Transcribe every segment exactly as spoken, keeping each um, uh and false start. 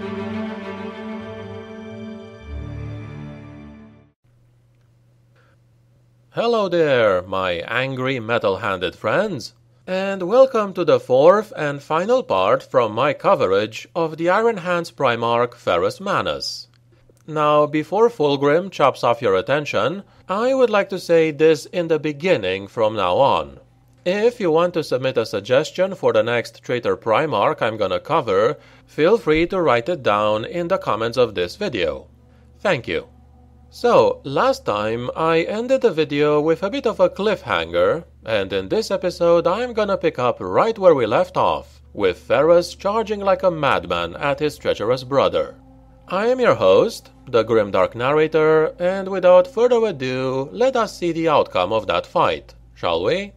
Hello there, my angry metal-handed friends, and welcome to the fourth and final part from my coverage of the Iron Hands Primarch Ferrus Manus. Now, before Fulgrim chops off your attention, I would like to say this in the beginning from now on. If you want to submit a suggestion for the next traitor Primarch I'm gonna cover, feel free to write it down in the comments of this video. Thank you. So, last time I ended the video with a bit of a cliffhanger, and in this episode I'm gonna pick up right where we left off, with Ferrus charging like a madman at his treacherous brother. I am your host, the Grimdark Narrator, and without further ado, let us see the outcome of that fight, shall we?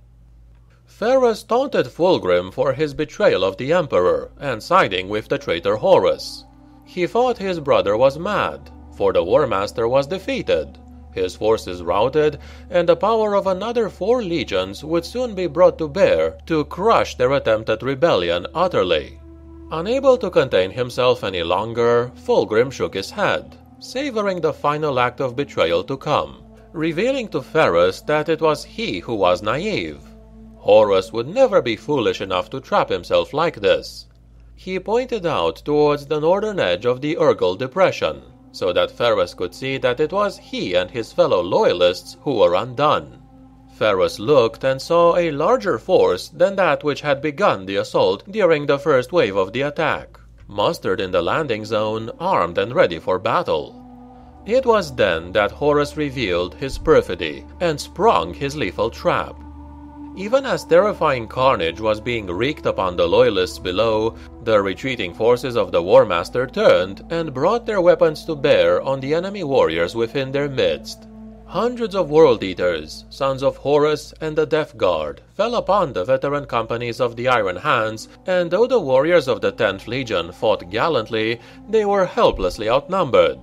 Ferrus taunted Fulgrim for his betrayal of the Emperor and siding with the traitor Horus. He thought his brother was mad, for the War Master was defeated, his forces routed, and the power of another four legions would soon be brought to bear to crush their attempted rebellion utterly. Unable to contain himself any longer, Fulgrim shook his head, savoring the final act of betrayal to come, revealing to Ferrus that it was he who was naive. Horus would never be foolish enough to trap himself like this. He pointed out towards the northern edge of the Urgal Depression, so that Ferrus could see that it was he and his fellow loyalists who were undone. Ferrus looked and saw a larger force than that which had begun the assault during the first wave of the attack, mustered in the landing zone, armed and ready for battle. It was then that Horus revealed his perfidy and sprung his lethal trap. Even as terrifying carnage was being wreaked upon the loyalists below, the retreating forces of the War Master turned and brought their weapons to bear on the enemy warriors within their midst. Hundreds of World Eaters, sons of Horus and the Death Guard, fell upon the veteran companies of the Iron Hands, and though the warriors of the tenth Legion fought gallantly, they were helplessly outnumbered.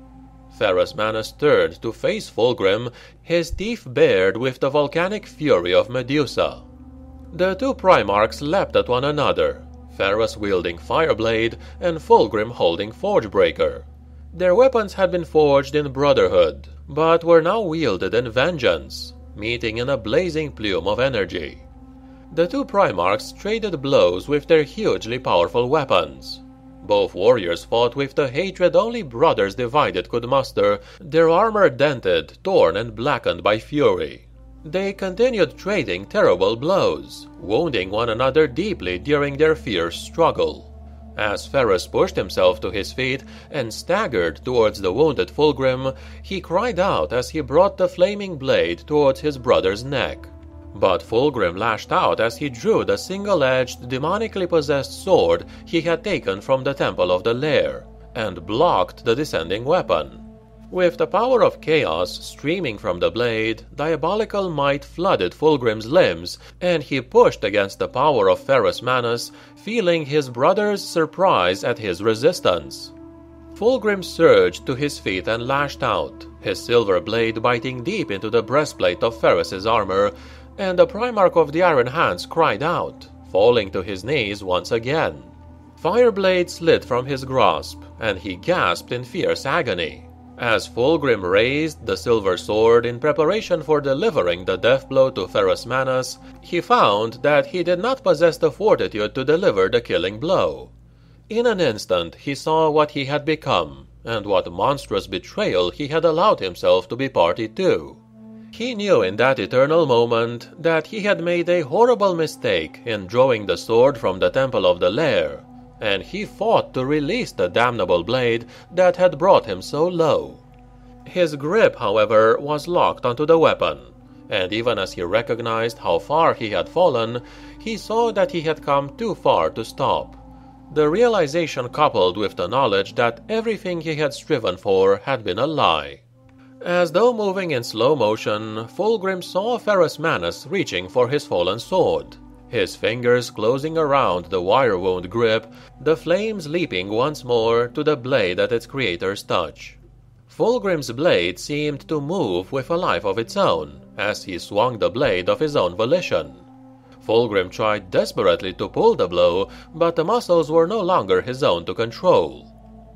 Ferrus Manus turned to face Fulgrim, his teeth bared with the volcanic fury of Medusa. The two Primarchs leapt at one another, Ferrus wielding Fireblade and Fulgrim holding Forgebreaker. Their weapons had been forged in brotherhood, but were now wielded in vengeance, meeting in a blazing plume of energy. The two Primarchs traded blows with their hugely powerful weapons. Both warriors fought with the hatred only brothers divided could muster, their armor dented, torn and blackened by fury. They continued trading terrible blows, wounding one another deeply during their fierce struggle. As Ferrus pushed himself to his feet and staggered towards the wounded Fulgrim, he cried out as he brought the flaming blade towards his brother's neck. But Fulgrim lashed out as he drew the single-edged, demonically possessed sword he had taken from the Temple of the Lair, and blocked the descending weapon. With the power of chaos streaming from the blade, diabolical might flooded Fulgrim's limbs, and he pushed against the power of Ferrus Manus, feeling his brother's surprise at his resistance. Fulgrim surged to his feet and lashed out, his silver blade biting deep into the breastplate of Ferrus's armor, and the Primarch of the Iron Hands cried out, falling to his knees once again. Fireblade slid from his grasp, and he gasped in fierce agony. As Fulgrim raised the silver sword in preparation for delivering the death blow to Ferrus Manus, he found that he did not possess the fortitude to deliver the killing blow. In an instant he saw what he had become, and what monstrous betrayal he had allowed himself to be party to. He knew in that eternal moment that he had made a horrible mistake in drawing the sword from the Temple of the Lair, and he fought to release the damnable blade that had brought him so low. His grip, however, was locked onto the weapon, and even as he recognized how far he had fallen, he saw that he had come too far to stop. The realization coupled with the knowledge that everything he had striven for had been a lie. As though moving in slow motion, Fulgrim saw Ferrus Manus reaching for his fallen sword, his fingers closing around the wire-wound grip, the flames leaping once more to the blade at its creator's touch. Fulgrim's blade seemed to move with a life of its own, as he swung the blade of his own volition. Fulgrim tried desperately to pull the blow, but the muscles were no longer his own to control.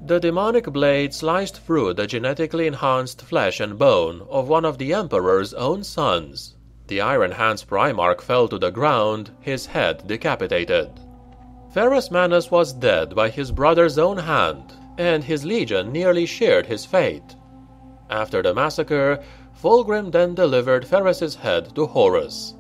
The demonic blade sliced through the genetically enhanced flesh and bone of one of the Emperor's own sons. The Iron Hands Primarch fell to the ground, his head decapitated. Ferrus Manus was dead by his brother's own hand, and his legion nearly shared his fate. After the massacre, Fulgrim then delivered Ferrus's head to Horus.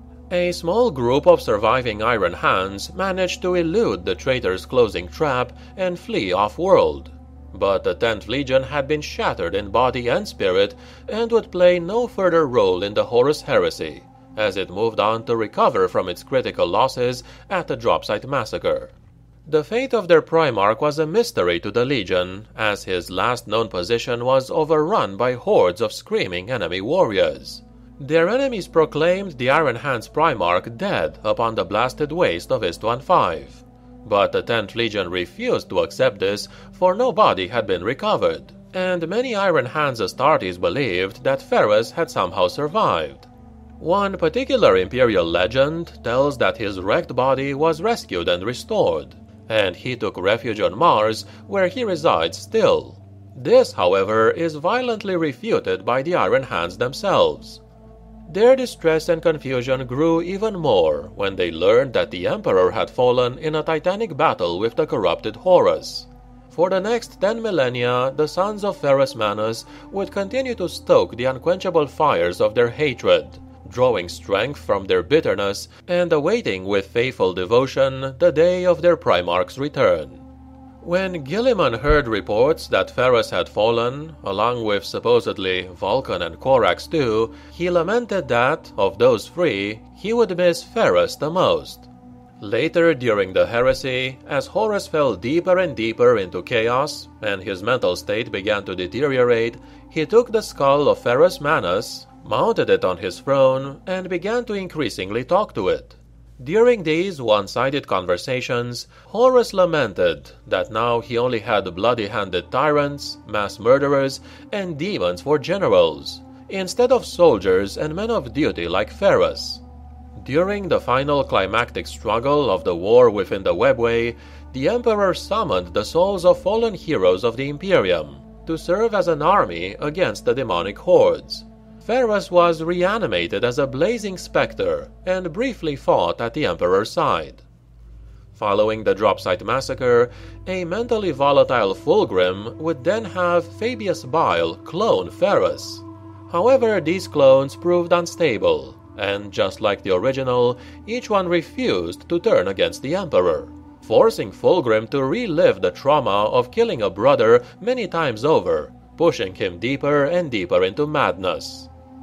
A small group of surviving Iron Hands managed to elude the traitor's closing trap and flee off-world. But the tenth Legion had been shattered in body and spirit and would play no further role in the Horus heresy, as it moved on to recover from its critical losses at the Dropsite Massacre. The fate of their Primarch was a mystery to the Legion, as his last known position was overrun by hordes of screaming enemy warriors. Their enemies proclaimed the Iron Hands Primarch dead upon the blasted waste of Istvan five. But the tenth Legion refused to accept this, for no body had been recovered, and many Iron Hands Astartes believed that Ferrus had somehow survived. One particular Imperial legend tells that his wrecked body was rescued and restored, and he took refuge on Mars, where he resides still. This, however, is violently refuted by the Iron Hands themselves. Their distress and confusion grew even more when they learned that the Emperor had fallen in a titanic battle with the corrupted Horus. For the next ten millennia, the sons of Ferrus Manus would continue to stoke the unquenchable fires of their hatred, drawing strength from their bitterness and awaiting with faithful devotion the day of their Primarch's return. When Gilliman heard reports that Ferrus had fallen, along with supposedly Vulcan and Corax too, he lamented that, of those three, he would miss Ferrus the most. Later during the heresy, as Horus fell deeper and deeper into chaos, and his mental state began to deteriorate, he took the skull of Ferrus Manus, mounted it on his throne, and began to increasingly talk to it. During these one-sided conversations, Horus lamented that now he only had bloody-handed tyrants, mass murderers, and demons for generals, instead of soldiers and men of duty like Ferrus. During the final climactic struggle of the war within the Webway, the Emperor summoned the souls of fallen heroes of the Imperium to serve as an army against the demonic hordes. Ferrus was reanimated as a blazing specter and briefly fought at the Emperor's side. Following the Dropsite Massacre, a mentally volatile Fulgrim would then have Fabius Bile clone Ferrus. However, these clones proved unstable, and just like the original, each one refused to turn against the Emperor, forcing Fulgrim to relive the trauma of killing a brother many times over, pushing him deeper and deeper into madness.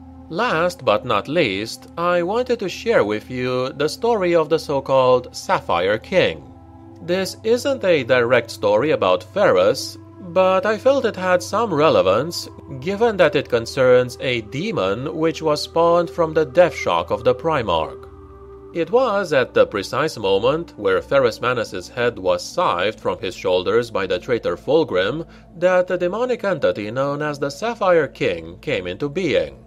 Last but not least, I wanted to share with you the story of the so-called Sapphire King. This isn't a direct story about Ferrus, but I felt it had some relevance, given that it concerns a demon which was spawned from the death shock of the Primarch. It was at the precise moment where Ferrus Manus' head was scythed from his shoulders by the traitor Fulgrim that the demonic entity known as the Sapphire King came into being.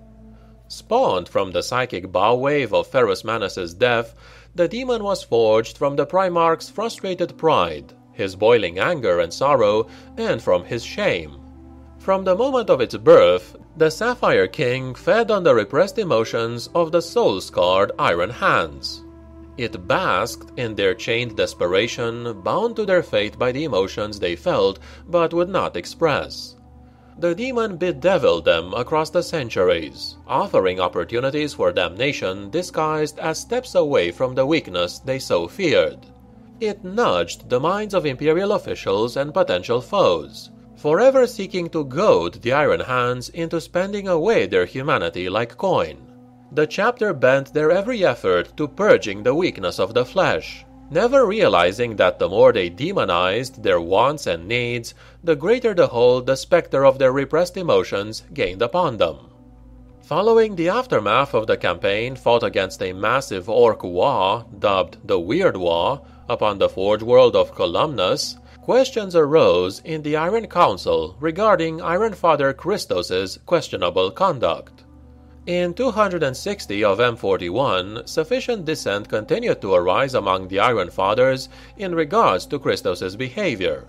Spawned from the psychic bow wave of Ferrus Manus' death, the demon was forged from the Primarch's frustrated pride, his boiling anger and sorrow, and from his shame. From the moment of its birth, the Sapphire King fed on the repressed emotions of the soul-scarred Iron Hands. It basked in their chained desperation, bound to their fate by the emotions they felt but would not express. The demon bedeviled them across the centuries, offering opportunities for damnation disguised as steps away from the weakness they so feared. It nudged the minds of Imperial officials and potential foes, forever seeking to goad the Iron Hands into spending away their humanity like coin. The chapter bent their every effort to purging the weakness of the flesh, never realizing that the more they demonized their wants and needs, the greater the hold the specter of their repressed emotions gained upon them. Following the aftermath of the campaign fought against a massive orc Wa, dubbed the Weird Wa, upon the Forge World of Columnus, questions arose in the Iron Council regarding Iron Father Christos' questionable conduct. In two hundred sixty of M forty-one, sufficient dissent continued to arise among the Iron Fathers in regards to Christos' behavior.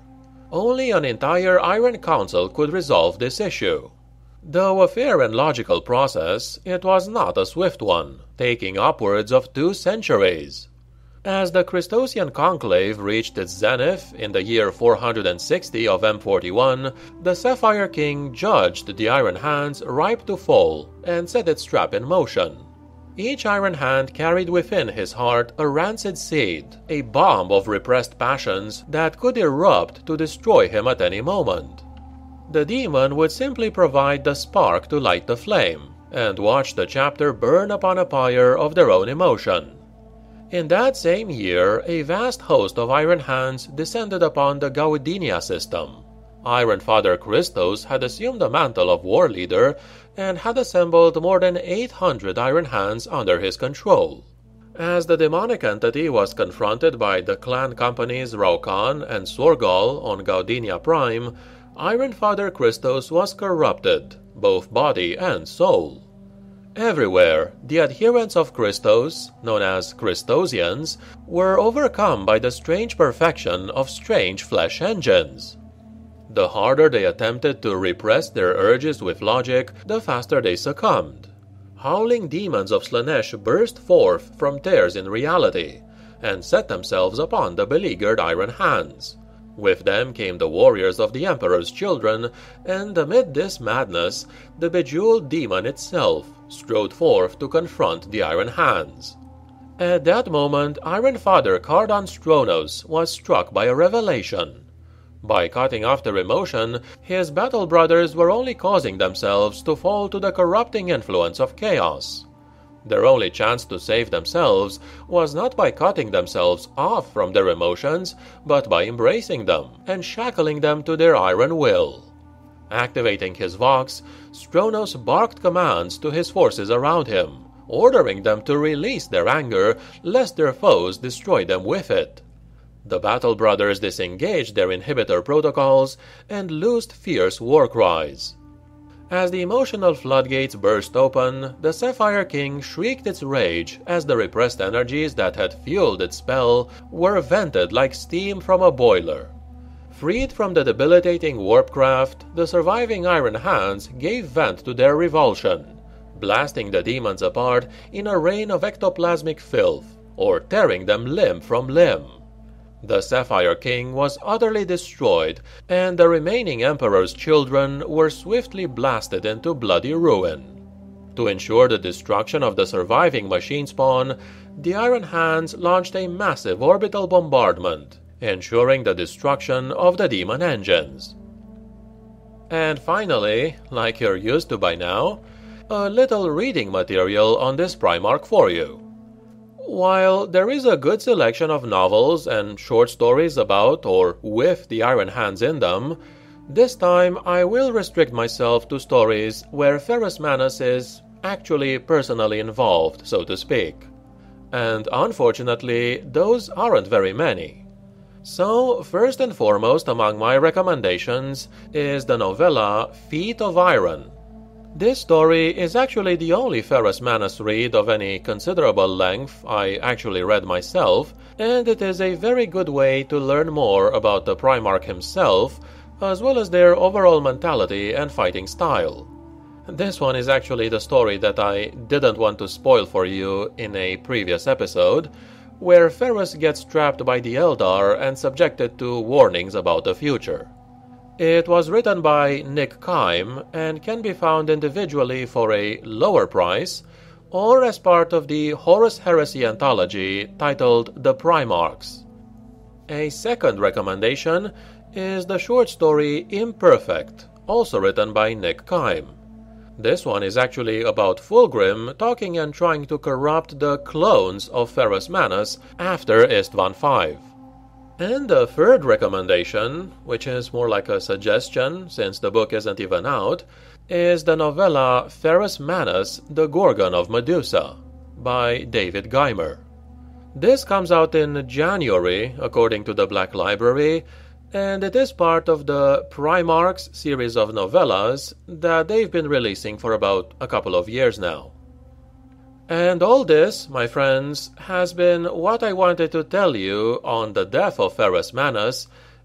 Only an entire Iron Council could resolve this issue. Though a fair and logical process, it was not a swift one, taking upwards of two centuries. As the Christosian conclave reached its zenith in the year four hundred sixty of M forty-one, the Sapphire King judged the Iron Hands ripe to fall and set its trap in motion. Each Iron Hand carried within his heart a rancid seed, a bomb of repressed passions that could erupt to destroy him at any moment. The demon would simply provide the spark to light the flame, and watch the chapter burn upon a pyre of their own emotion. In that same year, a vast host of Iron Hands descended upon the Gaudinia system. Iron Father Christos had assumed the mantle of war leader and had assembled more than eight hundred Iron Hands under his control. As the demonic entity was confronted by the clan companies Raukan and Sorgal on Gaudinia Prime, Iron Father Christos was corrupted, both body and soul. Everywhere, the adherents of Christos, known as Christosians, were overcome by the strange perfection of strange flesh engines. The harder they attempted to repress their urges with logic, the faster they succumbed. Howling demons of Slanesh burst forth from tears in reality, and set themselves upon the beleaguered Iron Hands. With them came the warriors of the Emperor's children, and amid this madness, the bejeweled demon itself strode forth to confront the Iron Hands. At that moment, Iron Father Cardon Stronos was struck by a revelation. By cutting off their emotion, his battle brothers were only causing themselves to fall to the corrupting influence of chaos. Their only chance to save themselves was not by cutting themselves off from their emotions, but by embracing them and shackling them to their iron will. Activating his Vox, Stronos barked commands to his forces around him, ordering them to release their anger lest their foes destroy them with it. The Battle Brothers disengaged their inhibitor protocols and loosed fierce war cries. As the emotional floodgates burst open, the Sapphire King shrieked its rage as the repressed energies that had fueled its spell were vented like steam from a boiler. Freed from the debilitating warpcraft, the surviving Iron Hands gave vent to their revulsion, blasting the demons apart in a rain of ectoplasmic filth, or tearing them limb from limb. The Sapphire King was utterly destroyed, and the remaining Emperor's children were swiftly blasted into bloody ruin. To ensure the destruction of the surviving machine spawn, the Iron Hands launched a massive orbital bombardment, ensuring the destruction of the demon engines. And finally, like you're used to by now, a little reading material on this Primarch for you. While there is a good selection of novels and short stories about or with the Iron Hands in them, this time I will restrict myself to stories where Ferrus Manus is actually personally involved, so to speak. And unfortunately, those aren't very many. So, first and foremost among my recommendations is the novella Feet of Iron. This story is actually the only Ferrus Manus read of any considerable length I actually read myself, and it is a very good way to learn more about the Primarch himself, as well as their overall mentality and fighting style. This one is actually the story that I didn't want to spoil for you in a previous episode, where Ferrus gets trapped by the Eldar and subjected to warnings about the future. It was written by Nick Kime and can be found individually for a lower price or as part of the Horus Heresy anthology titled The Primarchs. A second recommendation is the short story Imperfect, also written by Nick Kime. This one is actually about Fulgrim talking and trying to corrupt the clones of Ferrus Manus after Istvan five. And the third recommendation, which is more like a suggestion since the book isn't even out, is the novella Ferrus Manus, the Gorgon of Medusa, by David Geimer. This comes out in January, according to the Black Library, and it is part of the Primarchs series of novellas that they've been releasing for about a couple of years now. And all this, my friends, has been what I wanted to tell you on the death of Ferrus Manus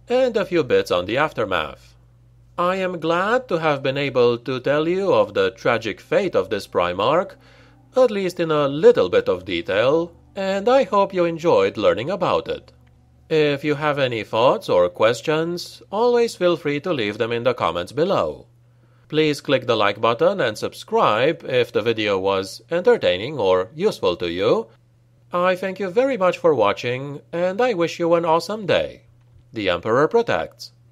and a few bits on the aftermath. I am glad to have been able to tell you of the tragic fate of this Primarch, at least in a little bit of detail, and I hope you enjoyed learning about it. If you have any thoughts or questions, always feel free to leave them in the comments below. Please click the like button and subscribe if the video was entertaining or useful to you. I thank you very much for watching, and I wish you an awesome day. The Emperor protects.